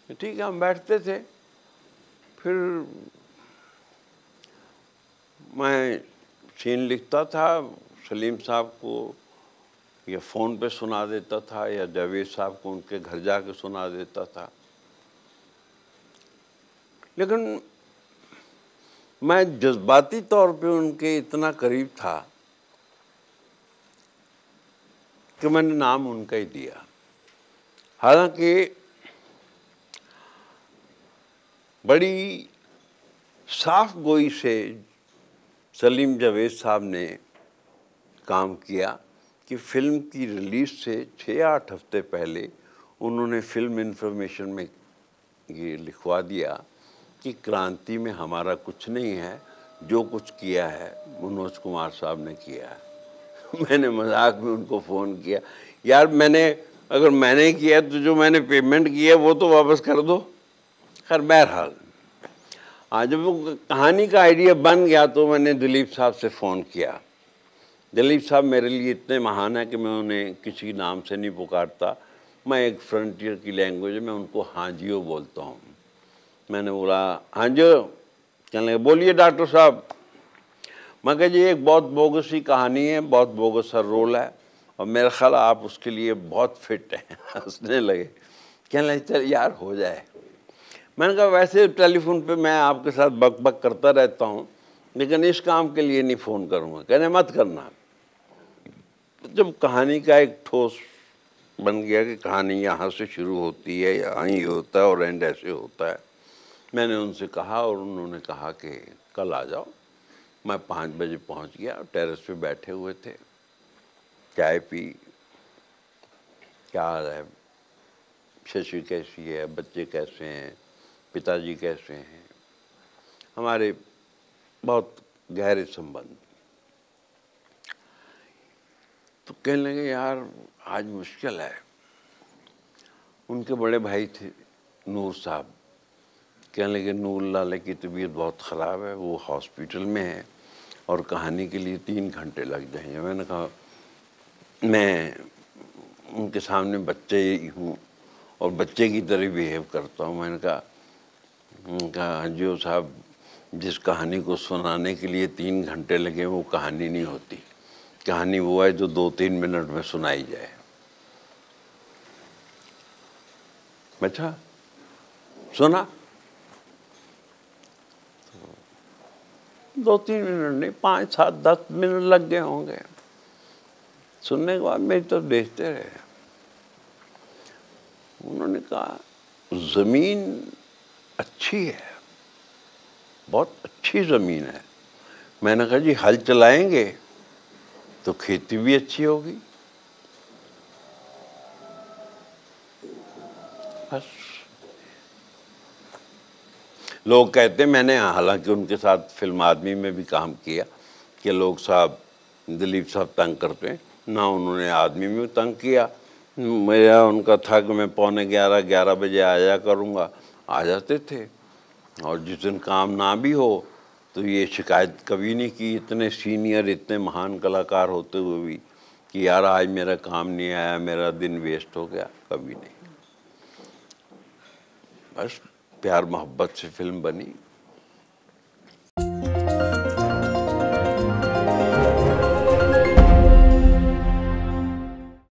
ठीक है, हम बैठते थे। फिर मैं सीन लिखता था, सलीम साहब को या फ़ोन पे सुना देता था या जावेद साहब को उनके घर जाके सुना देता था। लेकिन मैं जज्बाती तौर पे उनके इतना करीब था कि मैंने नाम उनका ही दिया। हालांकि बड़ी साफ गोई से सलीम जावेद साहब ने काम किया कि फ़िल्म की रिलीज़ से 6-8 हफ्ते पहले उन्होंने फिल्म इन्फॉर्मेशन में ये लिखवा दिया कि क्रांति में हमारा कुछ नहीं है, जो कुछ किया है मनोज कुमार साहब ने किया है। मैंने मजाक में उनको फ़ोन किया, यार अगर मैंने किया तो जो मैंने पेमेंट किया वो तो वापस कर दो। खैर बहरहाल आज जब वो कहानी का आइडिया बन गया तो मैंने दिलीप साहब से फ़ोन किया। दिलीप साहब मेरे लिए इतने महान है कि मैं उन्हें किसी नाम से नहीं पुकारता। मैं एक फ्रंटियर की लैंग्वेज में उनको हांजियो बोलता हूँ। मैंने बोला हांजियो, कहने लगे बोलिए डॉक्टर साहब। मैं कहा जी एक बहुत बोगस सी कहानी है, बहुत बोगस सा रोल है और मेरा ख्याल आप उसके लिए बहुत फिट हैं। हंसने लगे, कहने लगे चल यार हो जाए। मैंने कहा वैसे टेलीफोन पे मैं आपके साथ बक बक करता रहता हूँ, लेकिन इस काम के लिए नहीं फ़ोन करूँगा। कहने मत करना। जब कहानी का एक ठोस बन गया कि कहानी यहाँ से शुरू होती है, यहाँ ही होता है और एंड ऐसे होता है, मैंने उनसे कहा और उन्होंने कहा कि कल आ जाओ। मैं 5 बजे पहुँच गया, टेरेस पे बैठे हुए थे, चाय पी, क्या हाल है, शशि कैसी है, बच्चे कैसे हैं, पिताजी कैसे हैं, हमारे बहुत गहरे संबंध। तो कहने लगे यार आज मुश्किल है। उनके बड़े भाई थे नूर साहब, कहने लगे नूर लाले की तबीयत बहुत ख़राब है, वो हॉस्पिटल में है और कहानी के लिए 3 घंटे लग जाएंगे। मैंने कहा मैं उनके सामने बच्चे ही हूँ और बच्चे की तरह बिहेव करता हूँ। मैंने कहा जियो साहब, जिस कहानी को सुनाने के लिए 3 घंटे लगे वो कहानी नहीं होती। कहानी वो है जो 2-3 मिनट में सुनाई जाए। अच्छा सुना, 2-3 मिनट नहीं, 5-7-10 मिनट लग गए होंगे। सुनने के बाद मेरी तो देखते रहे। उन्होंने कहा ज़मीन अच्छी है, बहुत अच्छी ज़मीन है। मैंने कहा जी हल चलाएंगे तो खेती भी अच्छी होगी। बस लोग कहते हैं, मैंने हालांकि उनके साथ फिल्म आदमी में भी काम किया, कि लोग साहब दिलीप साहब तंग करते हैं ना, उन्होंने आदमी में तंग किया। मेरा उनका था कि मैं 11:45 बजे आया करूँगा, आ जाते थे। और जिस दिन काम ना भी हो तो ये शिकायत कभी नहीं की, इतने सीनियर इतने महान कलाकार होते हुए भी, कि यार आज मेरा काम नहीं आया, मेरा दिन वेस्ट हो गया, कभी नहीं। बस प्यार मोहब्बत से फिल्म बनी।